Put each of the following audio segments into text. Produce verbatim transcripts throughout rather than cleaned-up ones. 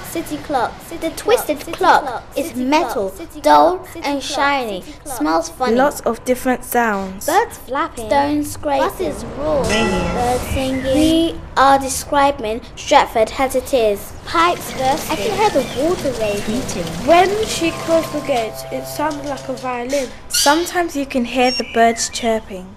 city clock. The twisted clock is metal, dull and shiny. Smells funny. Lots of different sounds. Birds flapping, stones scraping, buses roar, birds singing. We are describing Stratford as it is. Pipes bursting. I can hear the water raging. When she closed the gates, it sounded like a violin. Sometimes you can hear the birds chirping.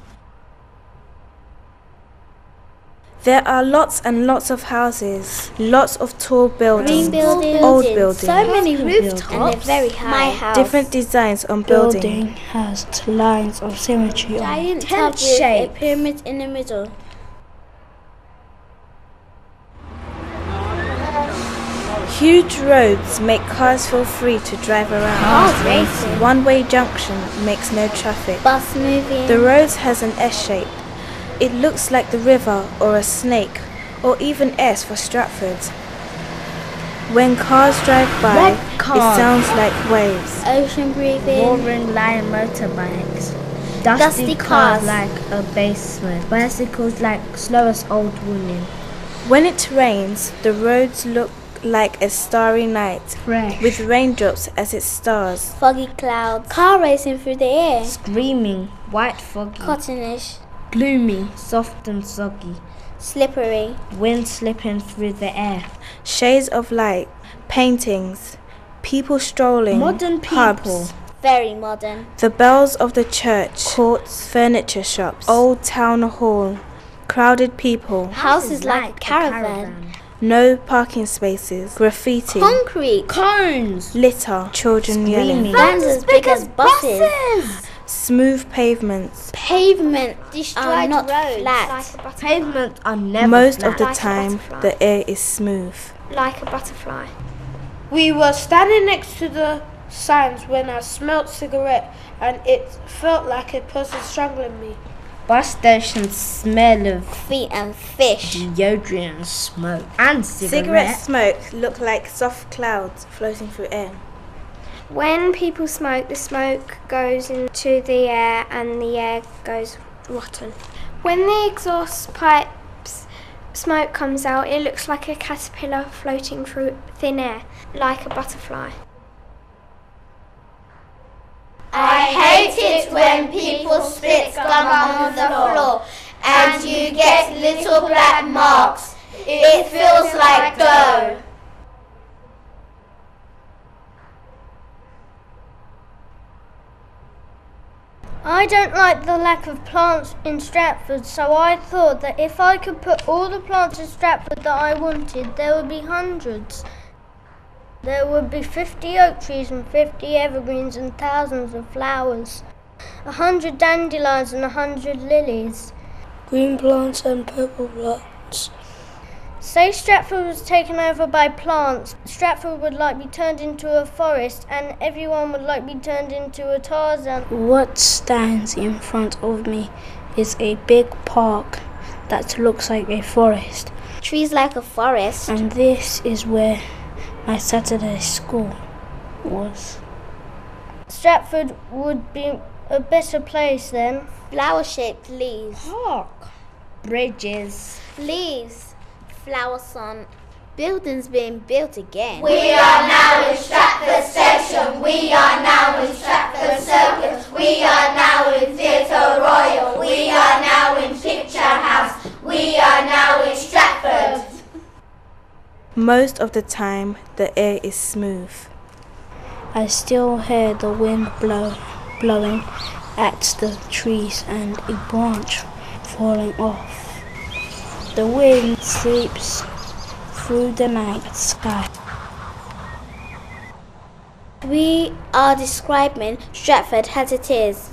There are lots and lots of houses, lots of tall buildings, buildings, old buildings, so many rooftops, and they're very high. My house. Different designs on Building building. has lines of symmetry on Giant tent tub with shape. a pyramid in the middle. Huge roads make cars feel free to drive around. Cars racing. One-way junction makes no traffic. Bus moving. The road has an S shape. It looks like the river or a snake, or even S for Stratford. When cars drive by, Red cars. it sounds like waves. Ocean breathing. Roaring lion motorbikes. Dusty, Dusty cars cars. like a basement. Bicycles like slowest old women. When it rains, the roads look like a starry night, Fresh. with raindrops as its stars. Foggy clouds. Car racing through the air. Screaming. White foggy. Cottonish. Gloomy. Soft and soggy. Slippery. Wind slipping through the air. Shades of light, paintings, people strolling, Modern people. pubs, Very modern. the bells of the church, courts, furniture shops, old town hall, crowded people, Houses like a caravan. no parking spaces, graffiti, Concrete. Cones. litter, children yelling, Screaming. Vans as big as buses. smooth pavements. Pavement destroyed are not roads, flat. Pavements are never Most flat. of the Like a time, butterfly. the air is smooth. Like a butterfly. We were standing next to the signs when I smelt cigarette and it felt like a person strangling me. Bus station smell of Feet and fish. deodorant and smoke. And Cigarette cigarette. smoke look like soft clouds floating through air. When people smoke, the smoke goes into the air and the air goes rotten. When the exhaust pipes smoke comes out, it looks like a caterpillar floating through thin air, like a butterfly. I hate it when people spit gum on the floor and you get little black marks. It feels like dough. I don't like the lack of plants in Stratford, so I thought that if I could put all the plants in Stratford that I wanted, there would be hundreds. There would be fifty oak trees and fifty evergreens and thousands of flowers. A hundred dandelions and a hundred lilies. Green plants and purple plants. Say Stratford was taken over by plants, Stratford would like be turned into a forest and everyone would like be turned into a Tarzan. What stands in front of me is a big park that looks like a forest. Trees like a forest. And this is where my Saturday school was. Stratford would be a better place then. Flower-shaped leaves. Park. Bridges. Leaves. Flowers on. Buildings being built again. We are now in Stratford Station. We are now in Stratford Circus. We are now in Theatre Royal. We are now in Picture House. We are now in Stratford. Most of the time, the air is smooth. I still hear the wind blow, blowing at the trees and a branch falling off. The wind sleeps through the night sky. We are describing Stratford as it is.